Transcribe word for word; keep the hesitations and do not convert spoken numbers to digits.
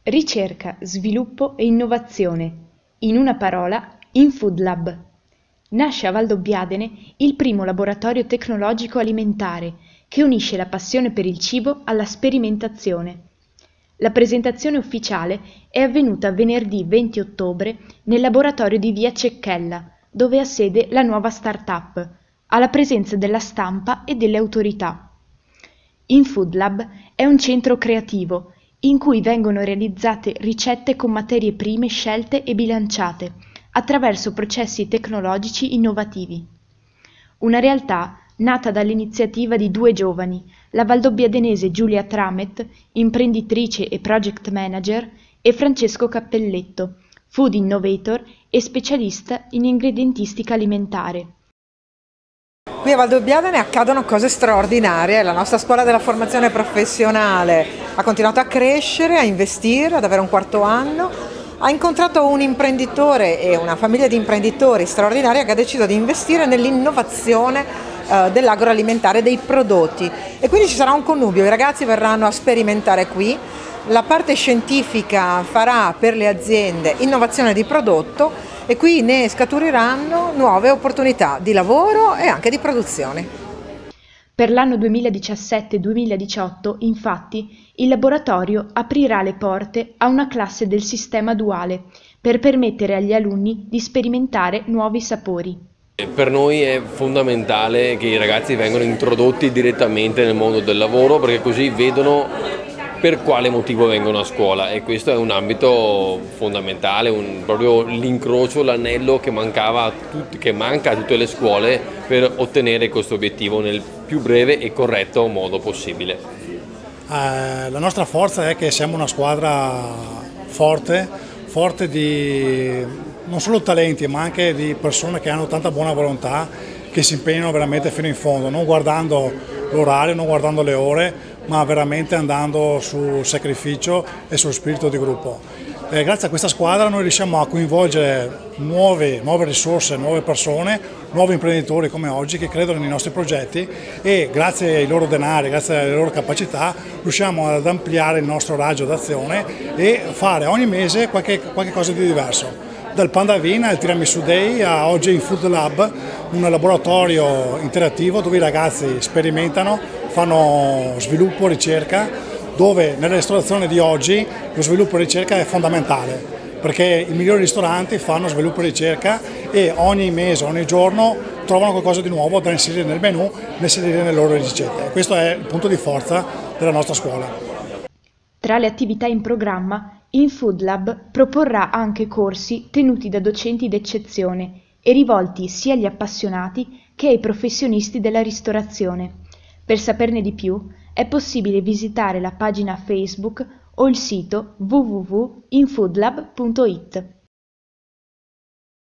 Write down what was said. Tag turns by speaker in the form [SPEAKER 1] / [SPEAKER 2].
[SPEAKER 1] Ricerca, sviluppo e innovazione. In una parola, InFoodLab. Nasce a Valdobbiadene il primo laboratorio tecnologico alimentare che unisce la passione per il cibo alla sperimentazione. La presentazione ufficiale è avvenuta venerdì venti ottobre nel laboratorio di via Cecchella, dove ha sede la nuova start-up, alla presenza della stampa e delle autorità. InFoodLab è un centro creativo in cui vengono realizzate ricette con materie prime scelte e bilanciate attraverso processi tecnologici innovativi. Una realtà nata dall'iniziativa di due giovani, la valdobbiadenese Giulia Tramet, imprenditrice e project manager, e Francesco Cappelletto, food innovator e specialista in ingredientistica alimentare.
[SPEAKER 2] Qui a Valdobbiadene accadono cose straordinarie, la nostra scuola della formazione professionale ha continuato a crescere, a investire, ad avere un quarto anno, ha incontrato un imprenditore e una famiglia di imprenditori straordinaria che ha deciso di investire nell'innovazione eh, dell'agroalimentare, dei prodotti, e quindi ci sarà un connubio, i ragazzi verranno a sperimentare qui, la parte scientifica farà per le aziende innovazione di prodotto e qui ne scaturiranno nuove opportunità di lavoro e anche di produzione.
[SPEAKER 1] Per l'anno duemiladiciassette duemiladiciotto, infatti, il laboratorio aprirà le porte a una classe del sistema duale per permettere agli alunni di sperimentare nuovi sapori.
[SPEAKER 3] Per noi è fondamentale che i ragazzi vengano introdotti direttamente nel mondo del lavoro, perché così vedono per quale motivo vengono a scuola, e questo è un ambito fondamentale, un, proprio l'incrocio, l'anello che mancava a tutti, che manca a tutte le scuole per ottenere questo obiettivo nel più breve e corretto modo possibile.
[SPEAKER 4] Eh, la nostra forza è che siamo una squadra forte, forte di non solo talenti ma anche di persone che hanno tanta buona volontà, che si impegnano veramente fino in fondo, non guardando l'orario, non guardando le ore, ma veramente andando sul sacrificio e sullo spirito di gruppo. E grazie a questa squadra noi riusciamo a coinvolgere nuove, nuove risorse, nuove persone, nuovi imprenditori come oggi che credono nei nostri progetti, e grazie ai loro denari, grazie alle loro capacità riusciamo ad ampliare il nostro raggio d'azione e fare ogni mese qualche, qualche cosa di diverso. Dal Pandavina al Tiramisù Day a oggi InFoodLab, un laboratorio interattivo dove i ragazzi sperimentano, fanno sviluppo, ricerca, dove nella ristorazione di oggi lo sviluppo e ricerca è fondamentale, perché i migliori ristoranti fanno sviluppo e ricerca e ogni mese, ogni giorno trovano qualcosa di nuovo da inserire nel menù, da inserire nelle loro ricette. Questo è il punto di forza della nostra scuola.
[SPEAKER 1] Tra le attività in programma, InFoodLab proporrà anche corsi tenuti da docenti d'eccezione e rivolti sia agli appassionati che ai professionisti della ristorazione. Per saperne di più è possibile visitare la pagina Facebook o il sito w w w punto infoodlab punto it.